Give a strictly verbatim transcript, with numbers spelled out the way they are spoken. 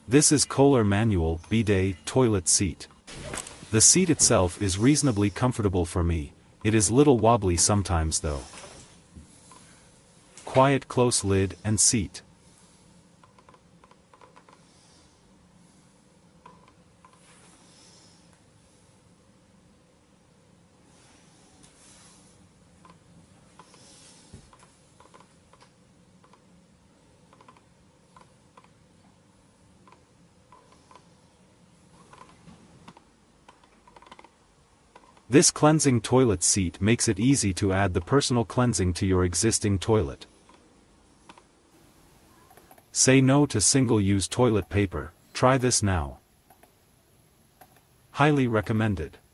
This is KOHLER manual bidet toilet seat. The seat itself is reasonably comfortable for me, it is little wobbly sometimes though. Quiet close lid and seat. This cleansing toilet seat makes it easy to add the personal cleansing to your existing toilet. Say no to single-use toilet paper, try this now. Highly recommended.